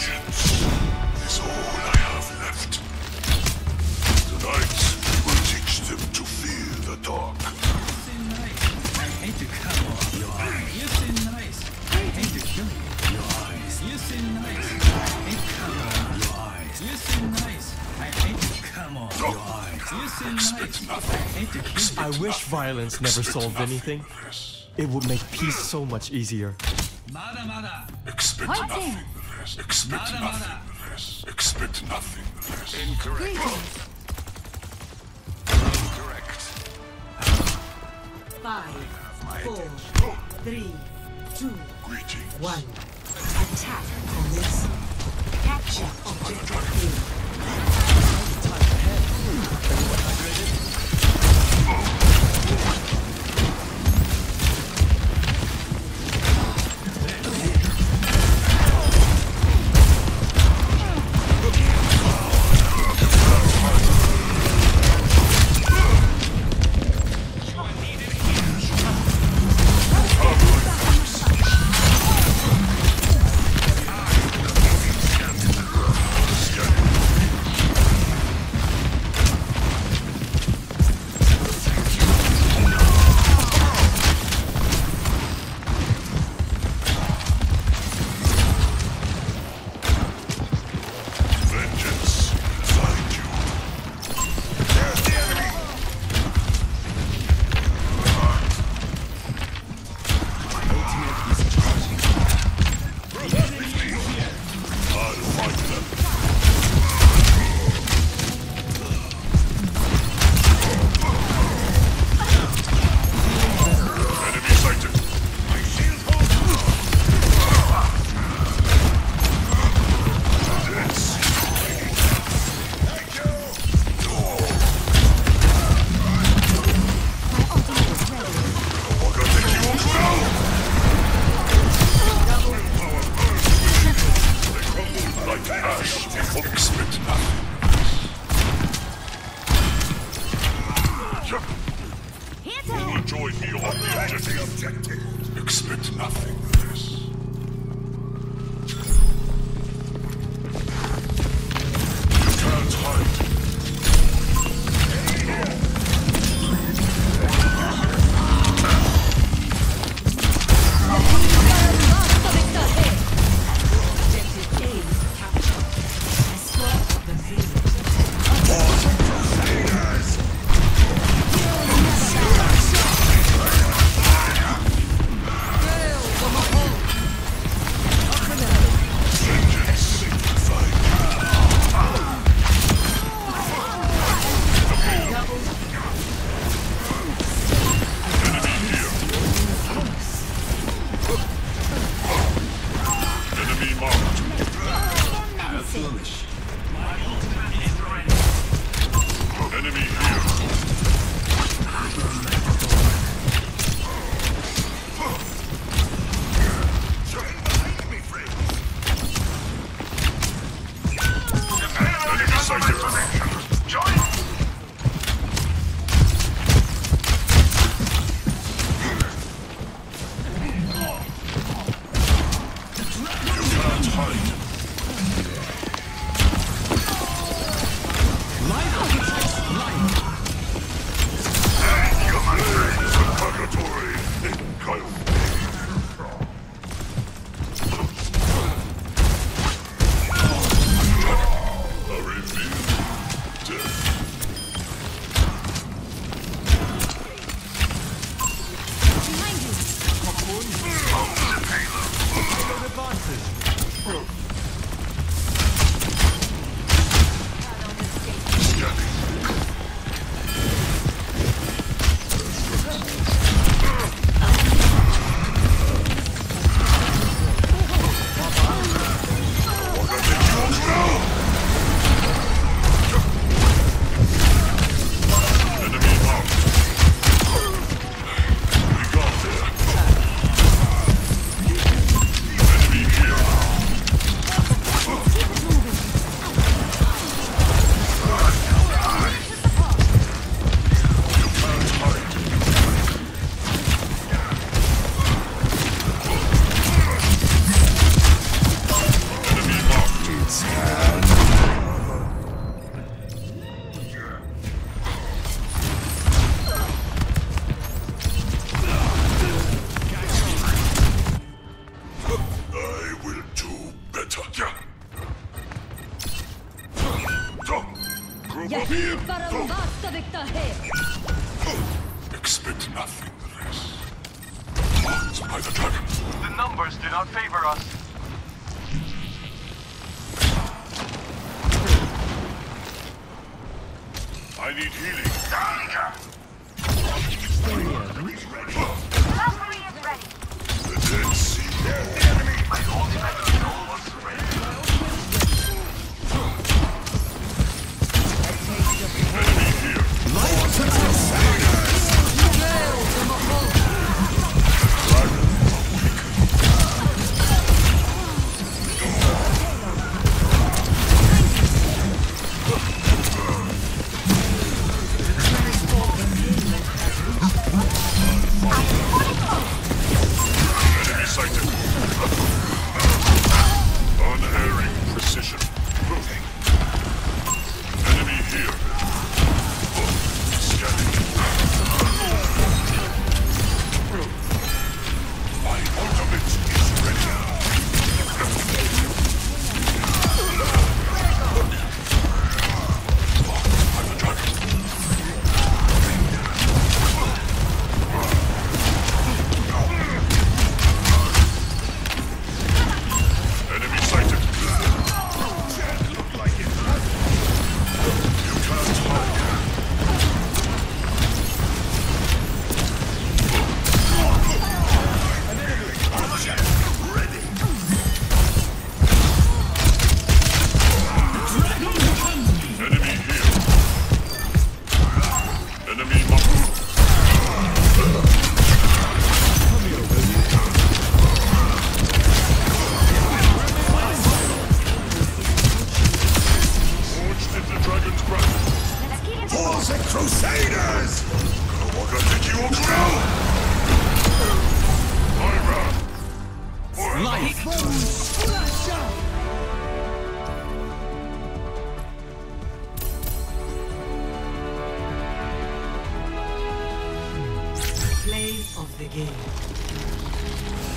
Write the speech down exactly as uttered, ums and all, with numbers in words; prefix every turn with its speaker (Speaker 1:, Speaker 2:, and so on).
Speaker 1: is all I have left. Tonight, we will teach them to fear the dark.
Speaker 2: You seem nice. I hate to cut off your eyes. You seem nice. I hate to kill you. Your eyes. You seem nice. I hate to cut off your eyes. You seem nice. I hate to come off your eyes. You seem nice. I hate to kill you.
Speaker 3: I wish violence never solved anything. It would make peace so much easier.
Speaker 2: Mada mada.
Speaker 1: Expect
Speaker 4: Hunting.
Speaker 1: nothing less. Expect
Speaker 2: Mada,
Speaker 1: nothing
Speaker 2: mada.
Speaker 1: less. Expect nothing less.
Speaker 2: Incorrect. Incorrect.
Speaker 5: Five, four, three, two,
Speaker 1: Greetings.
Speaker 5: one. Attack on this. Capture objective A. Vengeance find you. There's the enemy. I'll fight them. Enemy sighted. My shield holds. Yes. Thank you. We're gonna take you down. They crumble like ash. Expect nothing. You will join me on the objective. Expect nothing less. You can't hide. Objective A captured. Escort the field.
Speaker 4: Come on.
Speaker 1: here.
Speaker 4: Para
Speaker 1: Go.
Speaker 4: un basta vectaje.
Speaker 1: Expect nothing less. Marked by the dragon.
Speaker 6: The numbers do not favor us.
Speaker 1: I need healing.
Speaker 7: Valkyrie is ready.
Speaker 1: The Dead Sea.
Speaker 6: My ultimate is almost ready.
Speaker 1: Enemy here. Enemy sighted. Unerring precision. Moving. Enemy here. Scanning. My ultimate is ready. I'm the dragon. Enemy sighted. Look like it. You can't hide. Enemy here. Enemy marked. Forged in the dragon's breath. Fools and crusaders! Gonna walk up to you ground! Myra! Light!
Speaker 8: Play of the game.